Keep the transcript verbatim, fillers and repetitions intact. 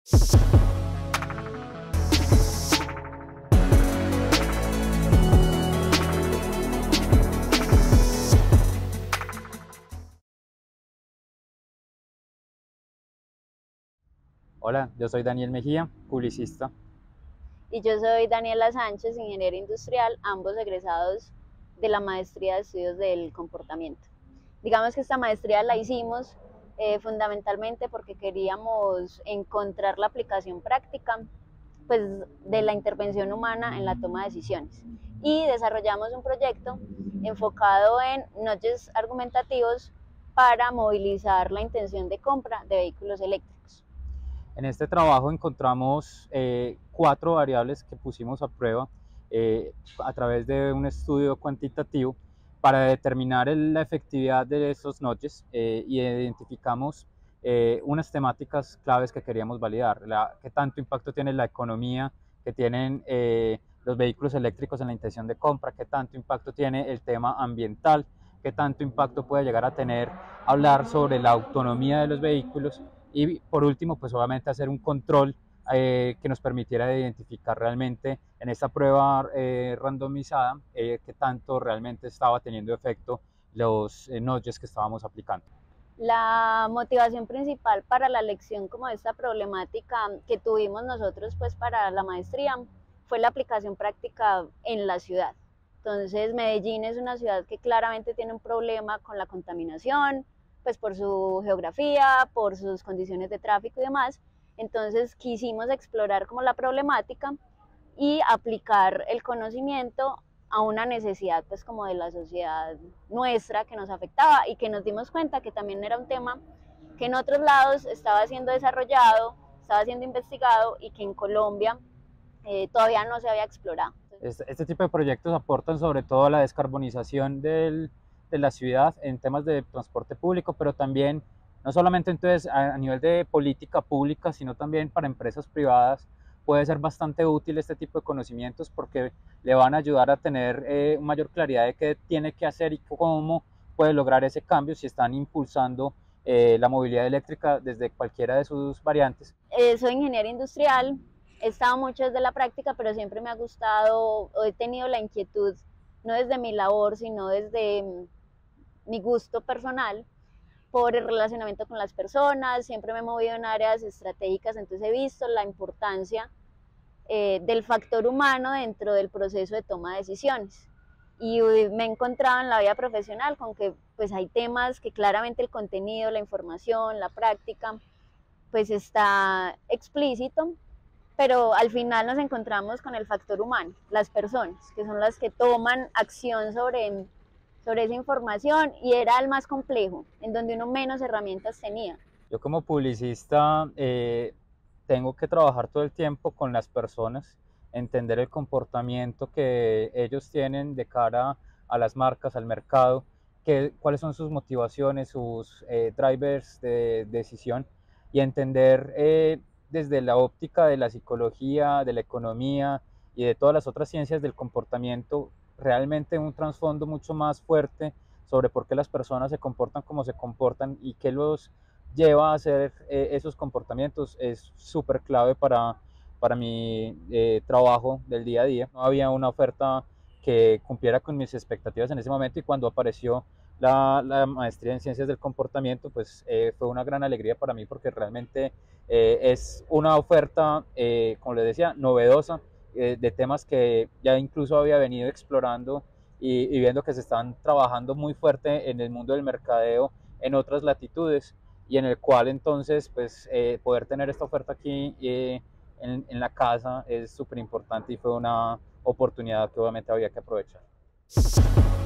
Hola, yo soy Daniel Mejía, publicista. Y yo soy Daniela Sánchez, ingeniera industrial, ambos egresados de la maestría de estudios del comportamiento. Digamos que esta maestría la hicimos eh, fundamentalmente porque queríamos encontrar la aplicación práctica pues, de la intervención humana en la toma de decisiones. Y desarrollamos un proyecto enfocado en nudges argumentativos para movilizar la intención de compra de vehículos eléctricos. En este trabajo encontramos eh, cuatro variables que pusimos a prueba eh, a través de un estudio cuantitativo para determinar el, la efectividad de esos nudges eh, y identificamos eh, unas temáticas claves que queríamos validar. La, qué tanto impacto tiene la economía, que tienen eh, los vehículos eléctricos en la intención de compra, qué tanto impacto tiene el tema ambiental, qué tanto impacto puede llegar a tener hablar sobre la autonomía de los vehículos. Y por último, pues obviamente hacer un control eh, que nos permitiera identificar realmente en esta prueba eh, randomizada eh, qué tanto realmente estaba teniendo efecto los eh, nudges que estábamos aplicando. La motivación principal para la elección como de esta problemática que tuvimos nosotros pues para la maestría fue la aplicación práctica en la ciudad. Entonces Medellín es una ciudad que claramente tiene un problema con la contaminación, pues por su geografía, por sus condiciones de tráfico y demás. Entonces quisimos explorar como la problemática y aplicar el conocimiento a una necesidad pues como de la sociedad nuestra que nos afectaba y que nos dimos cuenta que también era un tema que en otros lados estaba siendo desarrollado, estaba siendo investigado y que en Colombia eh, todavía no se había explorado. Este, este tipo de proyectos aportan sobre todo a la descarbonización del, de la ciudad en temas de transporte público, pero también no solamente entonces a, a nivel de política pública, sino también para empresas privadas puede ser bastante útil este tipo de conocimientos porque le van a ayudar a tener eh, mayor claridad de qué tiene que hacer y cómo puede lograr ese cambio si están impulsando eh, la movilidad eléctrica desde cualquiera de sus variantes. Eh, soy ingeniera industrial, he estado mucho desde la práctica, pero siempre me ha gustado, o he tenido la inquietud, no desde mi labor, sino desde mi gusto personal, por el relacionamiento con las personas, siempre me he movido en áreas estratégicas, entonces he visto la importancia eh, del factor humano dentro del proceso de toma de decisiones. Y me he encontrado en la vida profesional con que pues hay temas que claramente el contenido, la información, la práctica, pues está explícito, pero al final nos encontramos con el factor humano, las personas, que son las que toman acción sobre, sobre esa información y era el más complejo, en donde uno menos herramientas tenía. Yo como publicista eh, tengo que trabajar todo el tiempo con las personas, entender el comportamiento que ellos tienen de cara a las marcas, al mercado, que, cuáles son sus motivaciones, sus eh, drivers de decisión y entender eh, desde la óptica de la psicología, de la economía y de todas las otras ciencias del comportamiento, realmente un trasfondo mucho más fuerte sobre por qué las personas se comportan como se comportan y qué los lleva a hacer eh, esos comportamientos es súper clave para, para mi eh, trabajo del día a día. No había una oferta que cumpliera con mis expectativas en ese momento y cuando apareció la, la maestría en ciencias del comportamiento, pues eh, fue una gran alegría para mí porque realmente eh, es una oferta, eh, como les decía, novedosa, eh, de temas que ya incluso había venido explorando y, y viendo que se están trabajando muy fuerte en el mundo del mercadeo en otras latitudes y en el cual entonces pues eh, poder tener esta oferta aquí eh, en, en la casa es súper importante y fue una oportunidad que obviamente había que aprovechar.